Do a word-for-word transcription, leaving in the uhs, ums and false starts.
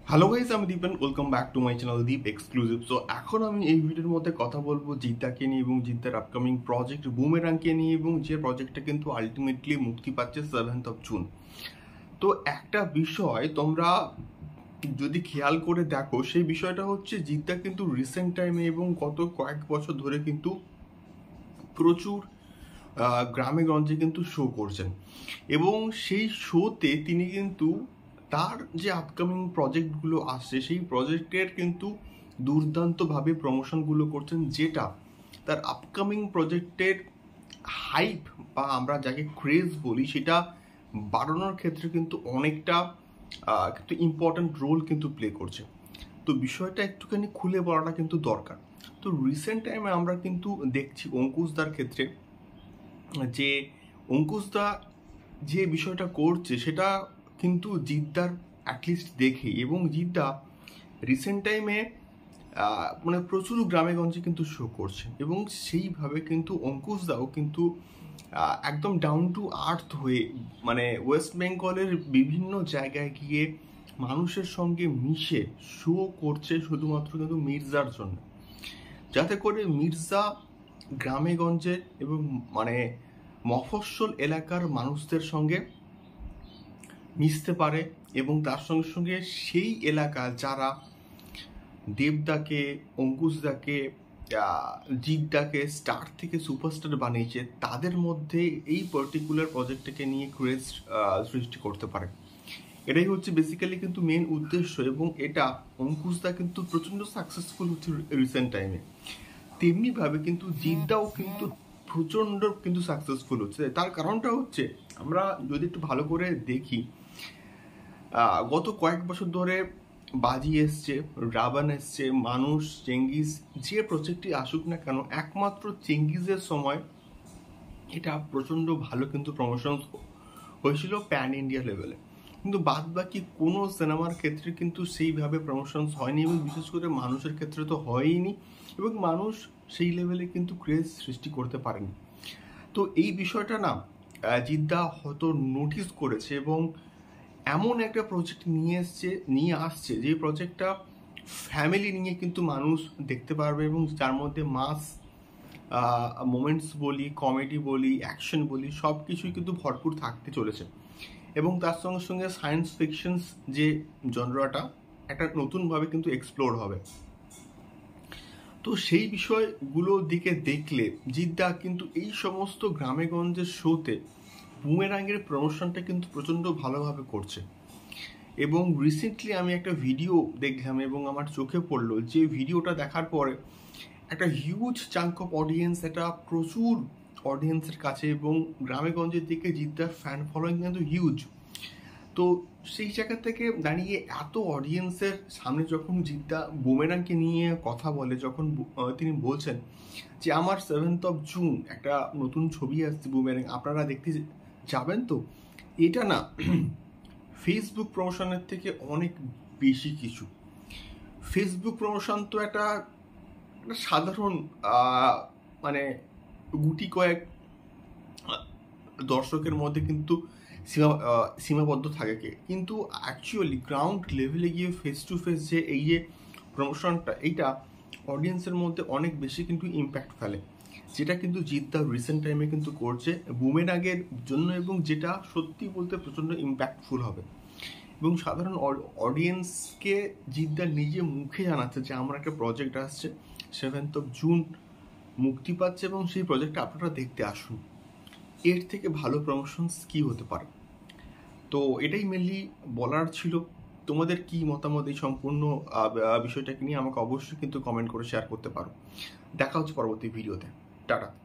Hello guys, আমি Dipen. Welcome back to my channel Deep exclusive. So এখন আমি এই ভিডিওর মধ্যে কথা বলবো জিদ্দাকে নিয়ে এবং জিদ্দার আপকামিং প্রজেক্ট বুমেরাংকে নিয়ে, এবং যে প্রজেক্টটা কিন্তু আলটিমেটলি মুক্তি পাচ্ছে সেভেন্থ অফ জুন। তো একটা বিষয় তোমরা যদি খেয়াল করে দেখো, সেই বিষয়টা হচ্ছে জিদ্দা কিন্তু রিসেন্ট টাইমে এবং গত কয়েক বছর ধরে কিন্তু প্রচুর গ্রামে গঞ্জে কিন্তু শো করছেন, এবং সেই শোতে তিনি কিন্তু তার যে আপকামিং প্রজেক্টগুলো আসছে সেই প্রজেক্টের কিন্তু দুর্দান্তভাবে প্রমোশনগুলো করছেন, যেটা তার আপকামিং প্রজেক্টের হাইপ বা আমরা যাকে ক্রেজ বলি সেটা বাড়ানোর ক্ষেত্রে কিন্তু অনেকটা কিন্তু ইম্পর্ট্যান্ট রোল কিন্তু প্লে করছে। তো বিষয়টা একটুখানি খুলে বলাটা কিন্তু দরকার। তো রিসেন্ট টাইমে আমরা কিন্তু দেখছি অঙ্কুশদার ক্ষেত্রে যে অঙ্কুশদা যে বিষয়টা করছে সেটা কিন্তু জিদ্দার অ্যাটলিস্ট দেখে, এবং জিদ্দা রিসেন্ট টাইমে মানে প্রচুর গ্রামে গঞ্জে কিন্তু শো করছে, এবং সেইভাবে কিন্তু অঙ্কুশদাও কিন্তু একদম ডাউন টু আর্থ হয়ে মানে ওয়েস্ট বেঙ্গলের বিভিন্ন জায়গায় গিয়ে মানুষের সঙ্গে মিশে শো করছে শুধুমাত্র কিন্তু মির্জার জন্য, যাতে করে মির্জা গ্রামে গঞ্জে এবং মানে মফস্বল এলাকার মানুষদের সঙ্গে মিশতে পারে, এবং তার সঙ্গে সঙ্গে সেই এলাকা যারা দেবদাকে, অঙ্কুশদাকে, জিদ্দাকে স্টার থেকে সুপারস্টার বানিয়েছে তাদের মধ্যে এই পার্টিকুলার প্রজেক্টটাকে নিয়ে ক্রেজ সৃষ্টি করতে পারে। এটাই হচ্ছে বেসিক্যালি কিন্তু মেন উদ্দেশ্য, এবং এটা অঙ্কুশদা কিন্তু প্রচণ্ড সাকসেসফুল হচ্ছে রিসেন্ট টাইমে। তেমনিভাবে কিন্তু জিদ্দাও কিন্তু প্রচণ্ড কিন্তু সাকসেসফুল হচ্ছে। তার কারণটা হচ্ছে আমরা যদি একটু ভালো করে দেখি, গত কয়েক বছর ধরে বাজি এসছে, রাবান এসছে, মানুষ, চেঙ্গিজ, যে প্রজেক্টটি আসুক না কেন একমাত্র চেঙ্গিজের সময় এটা প্রচণ্ড ভালো কিন্তু প্রমোশন হয়েছিল প্যান ইন্ডিয়া লেভেলে, কিন্তু বাদ বাকি কোনো সিনেমার ক্ষেত্রে কিন্তু সেইভাবে প্রমোশনস হয়নি, এবং বিশেষ করে মানুষের ক্ষেত্রে তো হয়ইনি, এবং মানুষ সেই লেভেলে কিন্তু ক্রেজ সৃষ্টি করতে পারেনি। তো এই বিষয়টা না জিদ্দা হয়তো নোটিস করেছে, এবং এমন একটা প্রজেক্ট নিয়ে এসছে নিয়ে আসছে যে প্রজেক্টটা ফ্যামিলি নিয়ে কিন্তু মানুষ দেখতে পারবে, এবং যার মধ্যে মাস মোমেন্টস বলি, কমেডি বলি, অ্যাকশন বলি, সব কিছুই কিন্তু ভরপুর থাকতে চলেছে, এবং তার সঙ্গে সঙ্গে সায়েন্স ফিকশনস যে জনরাটা একটা নতুনভাবে কিন্তু এক্সপ্লোর হবে। তো সেই বিষয়গুলোর দিকে দেখলে জিদ্দা কিন্তু এই সমস্ত গ্রামে গঞ্জের শোতে বুমেরাংয়ের প্রমোশনটা কিন্তু প্রচণ্ড ভালোভাবে করছে। এবং রিসেন্টলি আমি একটা ভিডিও দেখলাম এবং আমার চোখে পড়লো, যে ভিডিওটা দেখার পরে একটা হিউজ চাঙ্ক অফ অডিয়েন্স, একটা প্রচুর অডিয়েন্সের কাছে, এবং গ্রামে গঞ্জের দিকে জিদ্দার ফ্যান ফলোয়িং কিন্তু হিউজ। তো সেই জায়গা থেকে দাঁড়িয়ে এত অডিয়েন্সের সামনে যখন জিদ্দা বুমেরাংকে নিয়ে কথা বলে, যখন তিনি বলছেন যে আমার সেভেন্থ অফ জুন একটা নতুন ছবি আসছে বুমেরাং, আপনারা দেখতে যাবেন, তো এটা না ফেসবুক প্রমোশনের থেকে অনেক বেশি কিছু। ফেসবুক প্রমোশন তো একটা একটা সাধারণ মানে গুটি কয়েক দর্শকের মধ্যে কিন্তু সীমা সীমাবদ্ধ থাকে, কিন্তু অ্যাকচুয়ালি গ্রাউন্ড লেভেলে গিয়ে ফেস টু ফেস যে এই যে প্রমোশনটা, এইটা অডিয়েন্সের মধ্যে অনেক বেশি কিন্তু ইম্প্যাক্ট ফেলে, যেটা কিন্তু জিদ্দা রিসেন্ট টাইমে কিন্তু করছে বুমেরাংয়ের জন্য, এবং যেটা সত্যি বলতে প্রচণ্ড ইম্প্যাক্টফুল হবে, এবং সাধারণ অডিয়েন্সকে জিদ্দা নিজে মুখে জানাচ্ছে যে আমার একটা প্রজেক্ট আসছে, সেভেন্থ অফ জুন মুক্তি পাচ্ছে, এবং সেই প্রজেক্টটা আপনারা দেখতে আসুন। এর থেকে ভালো প্রমোশনস কি হতে পারে? তো এটাই মেনলি বলার ছিল। তোমাদের কি মতামত এই সম্পূর্ণ বিষয়টাকে নিয়ে আমাকে অবশ্যই কিন্তু কমেন্ট করে শেয়ার করতে পারো। দেখা হচ্ছে পরবর্তী ভিডিওতে। টাটা।